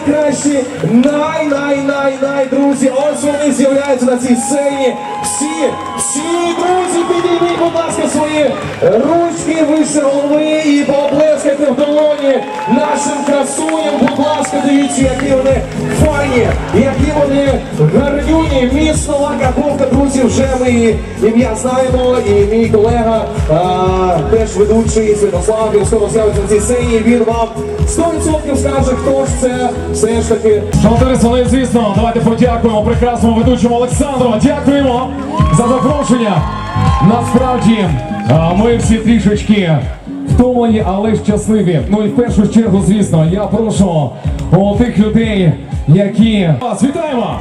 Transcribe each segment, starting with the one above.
найкращі, най, друзі. Ось вони з'являються на цій сцені. Всі, друзі, підійміть, будь ласка, свої ручки вище голови і пооплескайте в долоні нашим красуням. Будь ласка, дивіться, які вони файні, які вони гарнюні. Міс Нова Каховка, друзі, вже ми ім'я знаємо. І мій колега, теж ведучий Святослав, він скоро з'явиться на цій сцені. Він вам 100% скаже, хто ж це все ж таки. Товариство, ну і звісно, давайте подякуємо прекрасному ведучому Олександру. Дякуємо за запрошення. Насправді, ми всі трішечки втомлені, але щасливі. Ну і в першу чергу, звісно, я прошу у тих людей, які... Вас вітаємо!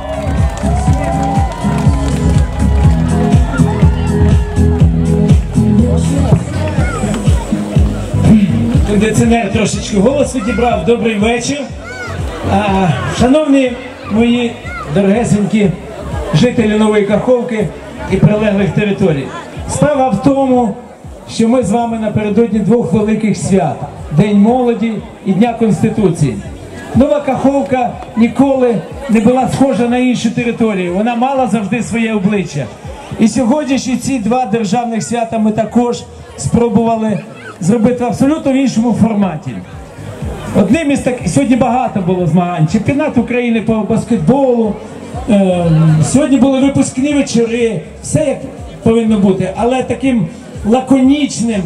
Кондиціонер трошечки голос відібрав. Добрий вечір. Шановні мої дорогесенькі жителі Нової Каховки і прилеглих територій. Справа в тому, що ми з вами напередодні двох великих свят – День молоді і Дня Конституції. Нова Каховка ніколи не була схожа на інші території. Вона мала завжди своє обличчя. І сьогоднішні ці два державних свята ми також спробували зробити абсолютно в іншому форматі. Одним із таких, сьогодні багато було змагань. Чемпіонат України по баскетболу, сьогодні були випускні вечори, все як повинно бути, але таким лаконічним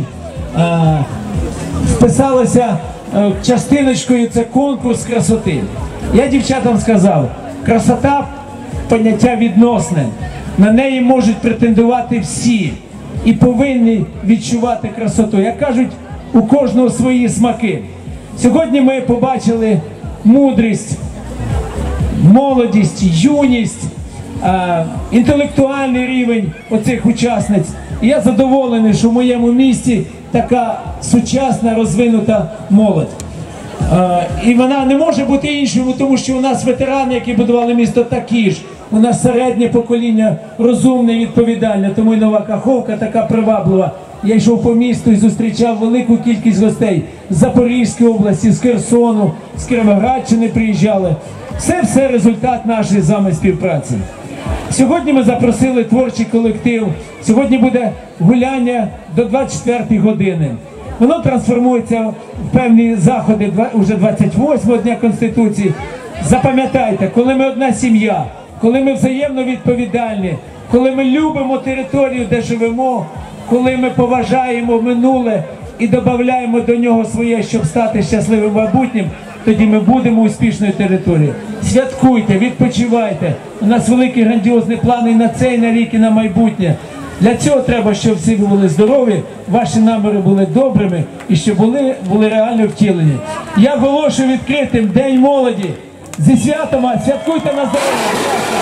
вписалося частиночкою, це конкурс красоти. Я дівчатам сказав, красота – поняття відносне, на неї можуть претендувати всі і повинні відчувати красоту. Як кажуть, у кожного свої смаки. Сьогодні ми побачили мудрість, молодість, юність, інтелектуальний рівень оцих учасниць. І я задоволений, що в моєму місті така сучасна, розвинута молодь. І вона не може бути іншою, тому що у нас ветерани, які будували місто, такі ж. У нас середнє покоління розумне і відповідальне, тому і Нова Каховка така приваблива. Я йшов по місту і зустрічав велику кількість гостей з Запорізької області, з Херсону, з Кіровоградщини приїжджали. Це результат нашої з вами співпраці. Сьогодні ми запросили творчий колектив. Сьогодні буде гуляння до 24-ї години. Воно трансформується в певні заходи вже 28-го Дня Конституції. Запам'ятайте, коли ми одна сім'я, коли ми взаємно відповідальні, коли ми любимо територію, де живемо, коли ми поважаємо минуле і додаємо до нього своє, щоб стати щасливим майбутнім, тоді ми будемо успішною територією. Святкуйте, відпочивайте. У нас великі грандіозні плани і на цей, на рік, і на майбутнє. Для цього треба, щоб всі були здорові, ваші наміри були добрими і щоб були реально втілені. Я оголошую відкритим День молоді. Зі святом, святкуйте на здоров'я!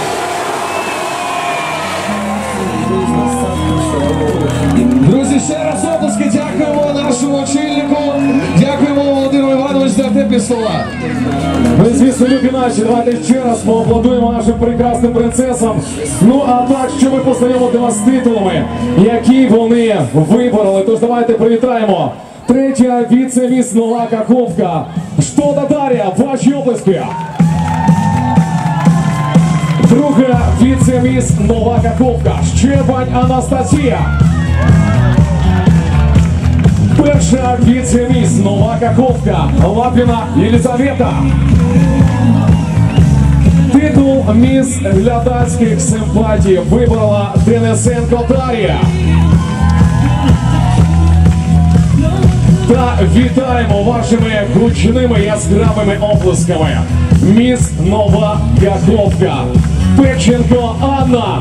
Друзі, ще раз оплески, дякуємо нашому очільнику, дякуємо Володимиру Івановичу за теплі слова. Ну і звісно, любі наші, давайте ще раз поаплодуємо нашим прекрасним принцесам. Ну а так, що ми познайомимо вас з титулами, які вони вибороли. Тож давайте привітаємо. Третя віце-міс Нова Каховка. Штота Дар'я, ваші оплески. Друга віце-міс Нова Каховка. Щебань Анастасія. Перша віце-міс Нова Каховка. Лапіна Єлизавета. Титул міс глядацьких симпатій вибрала Денисенко Дар'я. Та вітаємо вашими гучними яскравими оплесками. Міс Нова Каховка. Печенко Анна.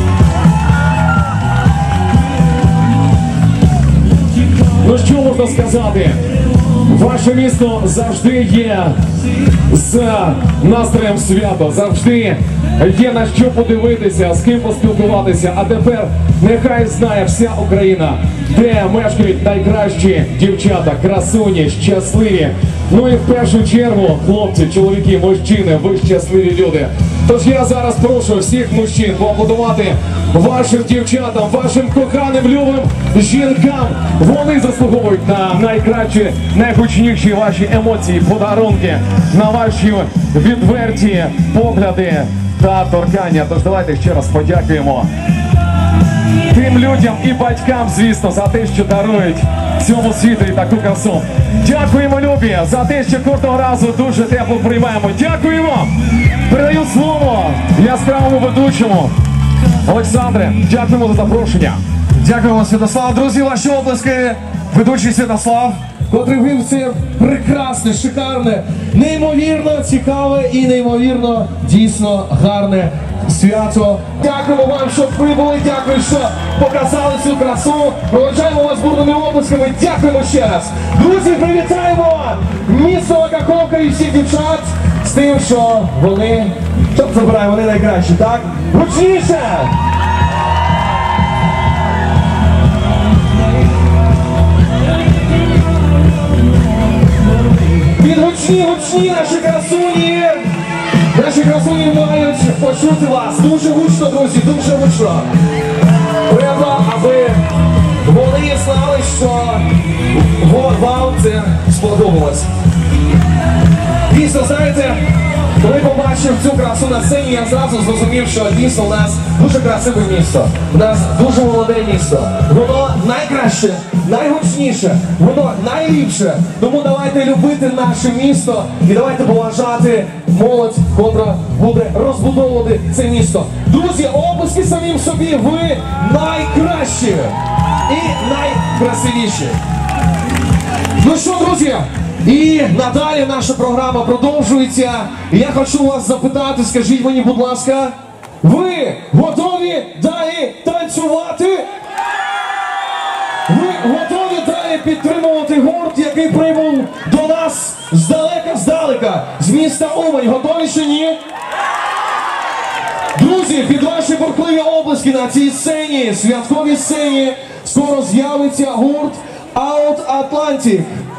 Ну що можна сказати? Ваше місто завжди є з настроєм свято, завжди є на що подивитися, з ким поспілкуватися. А тепер нехай знає вся Україна, де мешкають найкращі дівчата, красуні, щасливі. Ну і в першу чергу, хлопці, чоловіки, мужчини, ви щасливі люди. Тож я зараз прошу всіх мужчин поаплодувати вашим дівчатам, вашим коханим, любим жінкам. Вони заслуговують на найкращі, найгучніші ваші емоції, подарунки, на ваші відверті погляди та торкання. Тож давайте ще раз подякуємо тим людям і батькам, звісно, за те, що дарують цьому світу і таку красу. Дякуємо, любі, за те, що кожного разу дуже тепло приймаємо. Дякуємо! Передаю слово яскравому ведучому. Олександре, дякуємо за запрошення. Дякуємо, Святослав. Друзі, ваші оплески. Ведучий Святослав, котрий вів це прекрасне, шикарне, неймовірно цікаве і неймовірно дійсно гарне свято. Дякуємо вам, що прибули, дякую, що показали цю красу. Проведжаємо вас бурними оплесками. Дякуємо ще раз. Друзі, привітаємо місто Каховка і всіх дівчат з тим, що вони, що забираємо, вони найкращі, так? Гучніше! Гучні наші красуні! Наші красуні мають почути вас. Дуже гучно, друзі, дуже гучно. Треба, аби вони знали, що вам це сподобалось. Дійсно, знаєте, коли побачив цю красу на сцені, я зразу зрозумів, що дійсно у нас дуже красиве місто. У нас дуже молоде місто. Воно найкраще, найгучніше, воно найліпше. Тому давайте любити наше місто і давайте поважати молодь, котра буде розбудовувати це місто. Друзі, оплески самим собі, ви найкращі і найкрасивіші. Ну що, друзі? І надалі наша програма продовжується. І я хочу вас запитати, скажіть мені, будь ласка, ви готові далі танцювати? Ви готові далі підтримувати гурт, який прибув до нас здалека, з міста Умань? Готові чи ні? Друзі, під ваші бурхливі оплески на цій сцені, святковій сцені, скоро з'явиться гурт Out Atlantic.